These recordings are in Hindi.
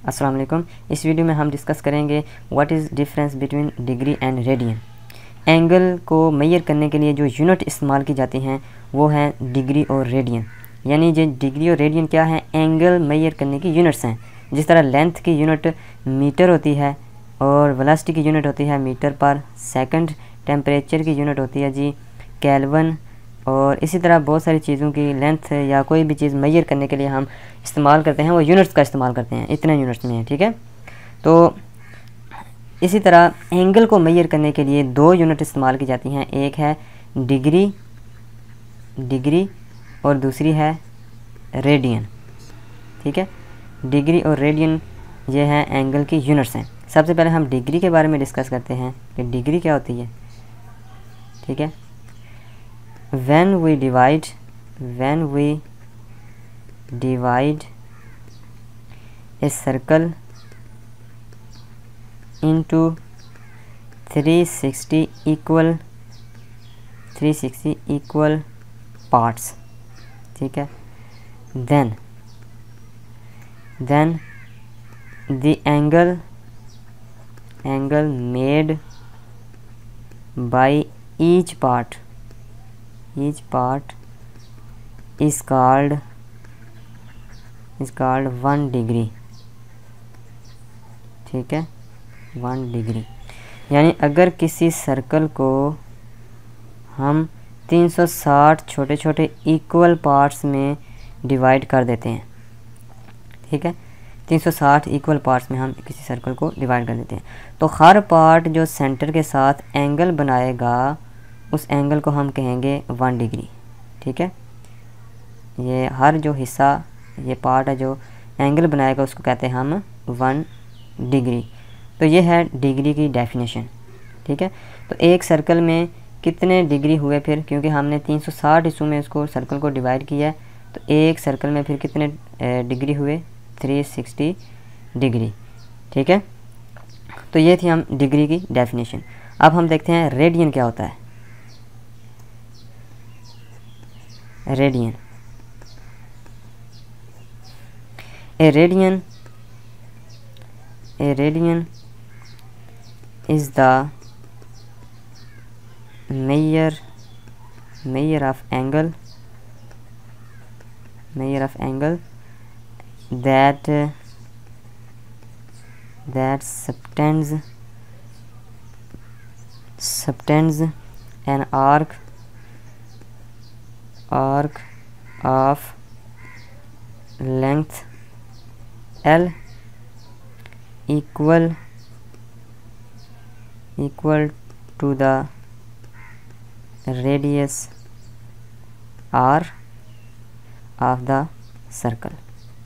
अस्सलाम वालेकुम। इस वीडियो में हम डिस्कस करेंगे what is difference between degree and radian. Angle को मेजर करने के लिए जो यूनिट इस्तेमाल की जाती हैं वो हैं डिग्री और रेडियन। यानी जो डिग्री और रेडियन क्या है, एंगल मेजर करने की यूनिट्स हैं। जिस तरह लेंथ की यूनिट मीटर होती है और वेलोसिटी की यूनिट होती है मीटर पर सेकंड, टेम्परेचर की यूनिट होती है जी केल्विन, और इसी तरह बहुत सारी चीज़ों की लेंथ या कोई भी चीज़ मेजर करने के लिए हम इस्तेमाल करते हैं वो यूनिट्स का इस्तेमाल करते हैं, इतने यूनिट्स में है, ठीक है। तो इसी तरह एंगल को मेजर करने के लिए दो यूनिट इस्तेमाल की जाती हैं, एक है डिग्री और दूसरी है रेडियन, ठीक है। डिग्री और रेडियन ये हैं एंगल की यूनिट्स हैं। सबसे पहले हम डिग्री के बारे में डिस्कस करते हैं कि डिग्री क्या होती है, ठीक है। when we divide a circle into 360 equal parts, ठीक है, then the angle made by each part is called 1 degree, ठीक है, 1 डिग्री। यानी अगर किसी सर्कल को हम 360 छोटे छोटे इक्वल पार्ट्स में डिवाइड कर देते हैं, ठीक है, 360 इक्वल पार्ट्स में हम किसी सर्कल को डिवाइड कर देते हैं, तो हर पार्ट जो सेंटर के साथ एंगल बनाएगा उस एंगल को हम कहेंगे 1 डिग्री, ठीक है। ये हर जो हिस्सा, ये पार्ट है जो एंगल बनाएगा उसको कहते हैं हम 1 डिग्री। तो ये है डिग्री की डेफिनेशन, ठीक है। तो एक सर्कल में कितने डिग्री हुए फिर, क्योंकि हमने 360 हिस्सों में इसको सर्कल को डिवाइड किया है, तो एक सर्कल में फिर कितने डिग्री हुए, 360 डिग्री, ठीक है। तो ये थी हम डिग्री की डेफिनेशन। अब हम देखते हैं रेडियन क्या होता है। Radian, a radian is the measure of angle that subtends an arc of length L equal to the radius R of the circle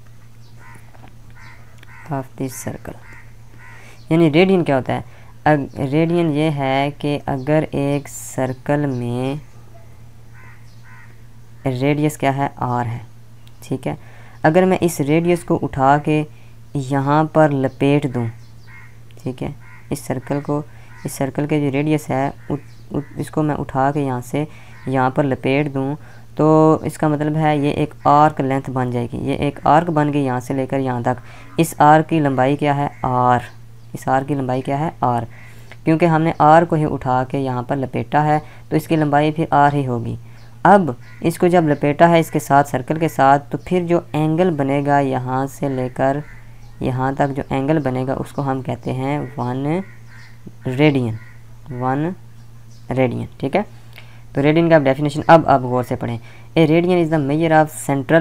यानी रेडियन क्या होता है। रेडियन ये है कि अगर एक सर्कल में रेडियस क्या है, R है, ठीक है। अगर मैं इस रेडियस को उठा के यहाँ पर लपेट दूँ, ठीक है, इस सर्कल के जो रेडियस है इसको मैं उठा के यहाँ से यहाँ पर लपेट दूँ, तो इसका मतलब है ये एक आर्क लेंथ बन जाएगी। ये एक आर्क बन गई यहाँ से लेकर यहाँ तक। इस आर्क की लंबाई क्या है, R। इस आर्क की लंबाई क्या है, R। क्योंकि हमने R को ही उठा के यहाँ पर लपेटा है तो इसकी लंबाई फिर R ही होगी। अब इसको जब लपेटा है इसके साथ, सर्कल के साथ, तो फिर जो एंगल बनेगा यहाँ से लेकर यहाँ तक जो एंगल बनेगा उसको हम कहते हैं 1 रेडियन, ठीक है। तो रेडियन का डेफिनेशन अब आप गौर से पढ़ें। A radian is the measure of central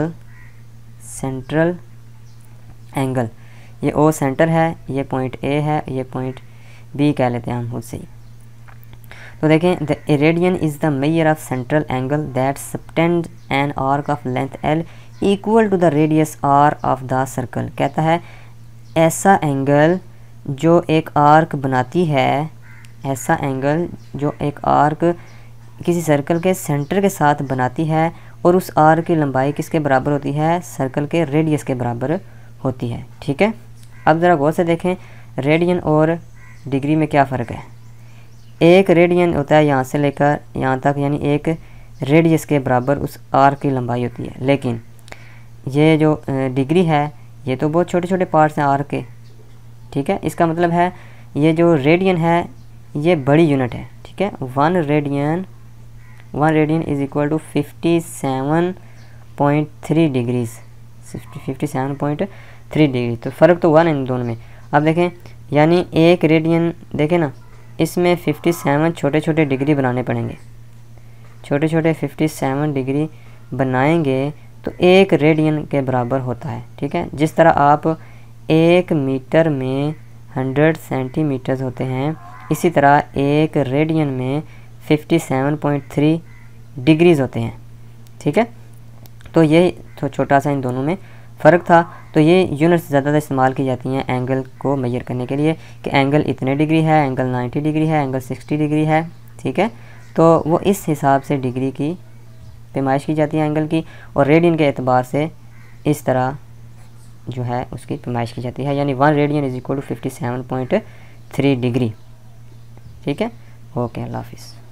angle. ये ओ सेंटर है, ये पॉइंट ए है, ये पॉइंट बी कह लेते हैं हम खुद से ही। तो देखें, the radian is the measure of central angle that subtend an arc of length L equal to the radius R of the circle. कहता है ऐसा एंगल जो एक आर्क बनाती है, ऐसा एंगल जो एक आर्क किसी सर्कल के सेंटर के साथ बनाती है और उस आर्क की लंबाई किसके बराबर होती है, सर्कल के रेडियस के बराबर होती है, ठीक है। अब ज़रा गौर से देखें रेडियन और डिग्री में क्या फ़र्क है। एक रेडियन होता है यहाँ से लेकर यहाँ तक, यानी एक रेडियस के बराबर उस आर्क की लंबाई होती है, लेकिन ये जो डिग्री है ये तो बहुत छोटे छोटे पार्ट्स हैं आर्क के, ठीक है। इसका मतलब है ये जो रेडियन है ये बड़ी यूनिट है, ठीक है। 1 radian is equal to 57.3 degrees, 57.3 degree. तो फ़र्क तो हुआ ना इन दोनों में। अब देखें, यानी एक रेडियन देखें ना, इसमें 57 छोटे छोटे डिग्री बनाने पड़ेंगे, छोटे छोटे 57 डिग्री बनाएंगे तो एक रेडियन के बराबर होता है, ठीक है। जिस तरह आप 1 मीटर में 100 सेंटीमीटर्स होते हैं, इसी तरह एक रेडियन में 57.3 डिग्रीज़ होते हैं, ठीक है। तो ये तो छोटा सा इन दोनों में फ़र्क था। तो ये यूनिट्स ज़्यादातर इस्तेमाल की जाती हैं एंगल को मेजर करने के लिए कि एंगल इतने डिग्री है, एंगल 90 डिग्री है, एंगल 60 डिग्री है, ठीक है। तो वो इस हिसाब से डिग्री की पैमाइश की जाती है एंगल की, और रेडियन के एतबार से इस तरह जो है उसकी पैमाइश की जाती है। यानी 1 radian is equal to 57.3 degree, ठीक है। ओके, अल्लाह हाफिज़।